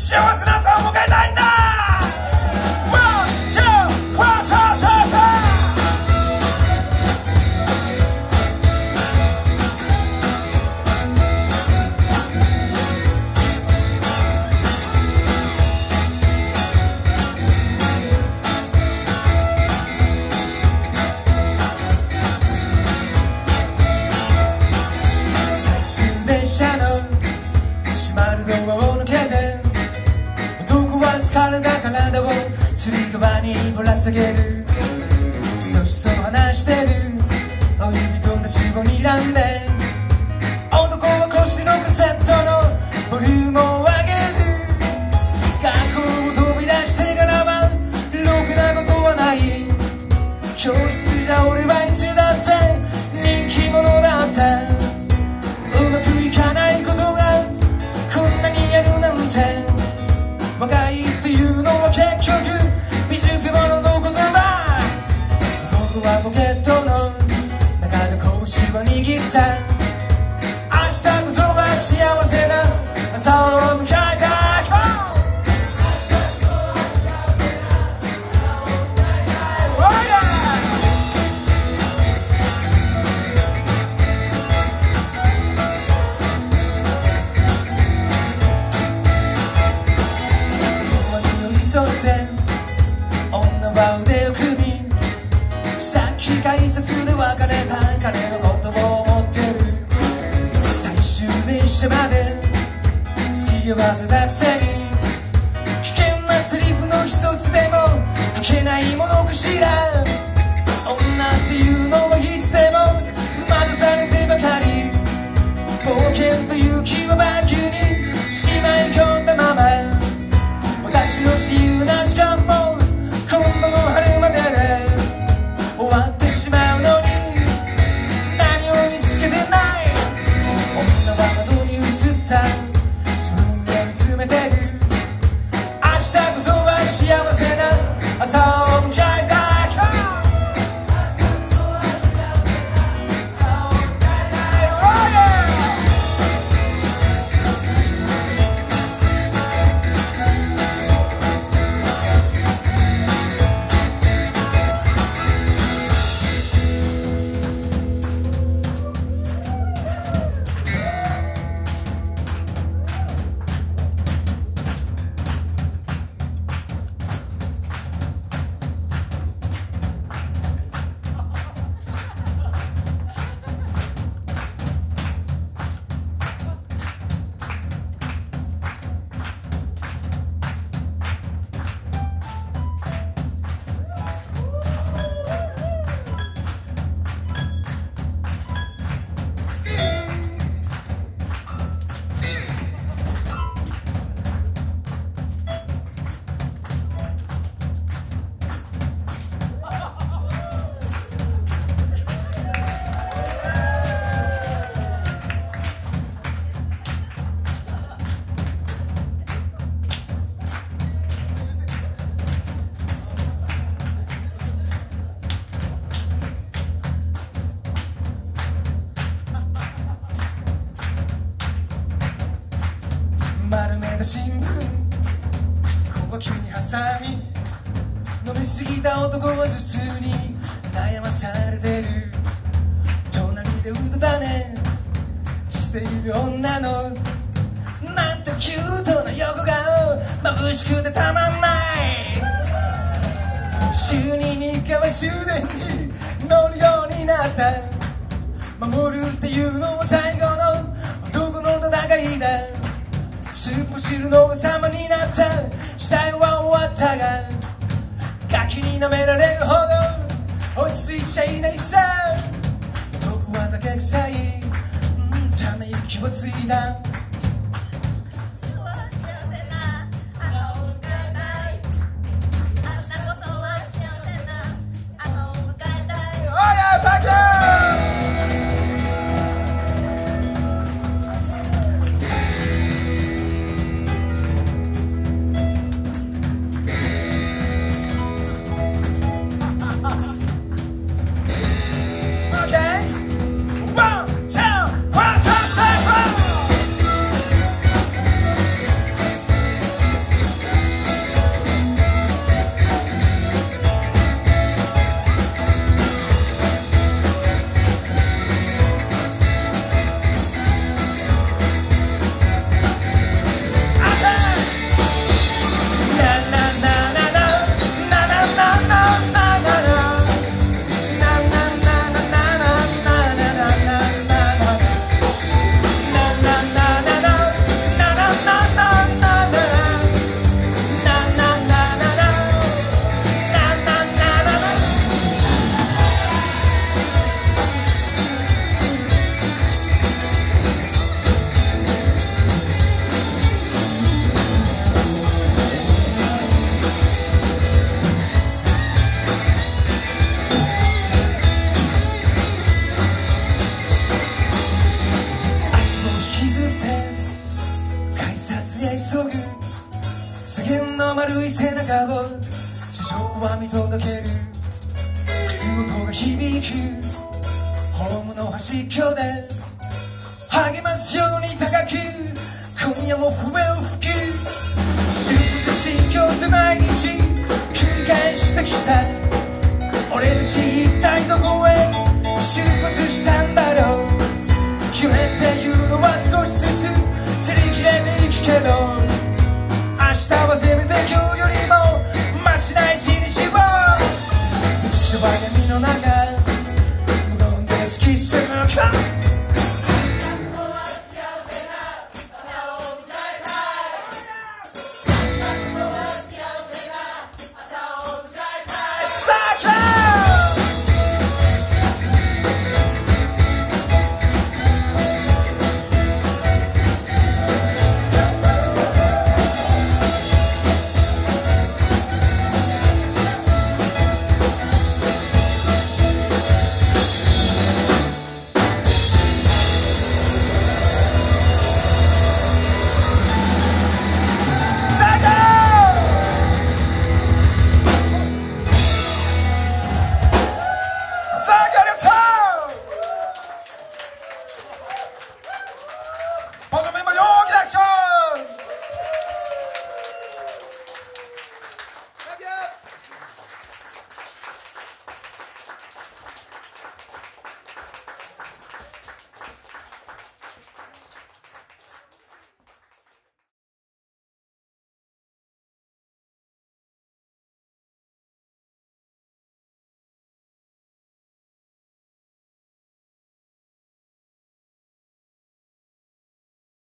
幸せな朝を迎えたいんだ。電車の閉まるドアを抜けて、男は疲れた体をつり革にぶら下げる。ひそひそ話してる恋人たちを睨んで、男は腰のカセットのボリュームを上げる。学校を飛び出してからはろくなことはない。教室じゃ俺はいつだって人気者だった。うまくいかないことがこんなにあるなんて。若いっていうのは結局未熟者のことだ。僕はポケットの中で拳を握った。明日こそは幸せな朝を迎えた。女は腕を組み、さっき改札で別れた彼のことを思ってる。最終電車まで付き合わせたくせに、危険なセリフの一つでも吐けないものかしら。女っていうのはいつでも惑されてばかり。冒険という気はバッグにしまい込んだまま、私の自由な時間も今度の春までで終わってしまうのに何も見つけてない。女は窓に映った自分を見つめてる。明日こそは幸せな朝を迎えた。丸めた新聞小脇に挟み、飲みすぎた男は頭痛に悩まされてる。隣でうたた寝している女のなんとキュートな横顔、眩しくてたまんない。週に2回は終電に乗るようになった。守るっていうのは最後の男の戦いだ。スープ汁の王様になった時代は終わったが、ガキに舐められるほど追いついちゃいないさ。僕は酒臭いため息をついだ。 急ぐ世間の丸い背中を地上は見届ける靴音が響くホームの端っこで励ますように高く今夜も笛を吹く出発心境って毎日繰り返してきた俺たち一体どこへ出発したんだろう夢っていうのは少しずつ釣り切れていくけど明日はせめて今日